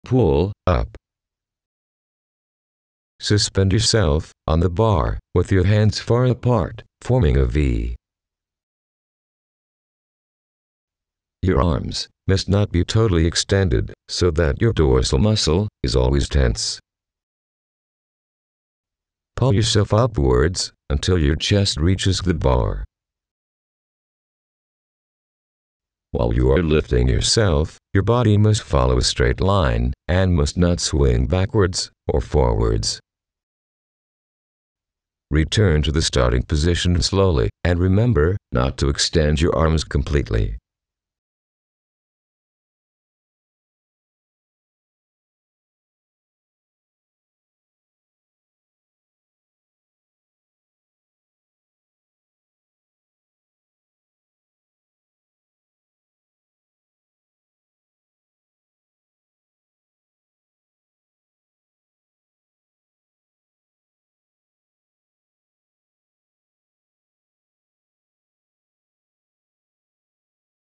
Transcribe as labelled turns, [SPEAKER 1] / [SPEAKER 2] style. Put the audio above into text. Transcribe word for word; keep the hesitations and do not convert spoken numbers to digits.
[SPEAKER 1] pull up. Suspend yourself on the bar with your hands far apart, forming a V. Your arms must not be totally extended so that your dorsal muscle is always tense. Pull yourself upwards until your chest reaches the bar. While you are lifting yourself, your body must follow a straight line and must not swing backwards or forwards. Return to the starting position slowly, and remember not to extend your arms completely.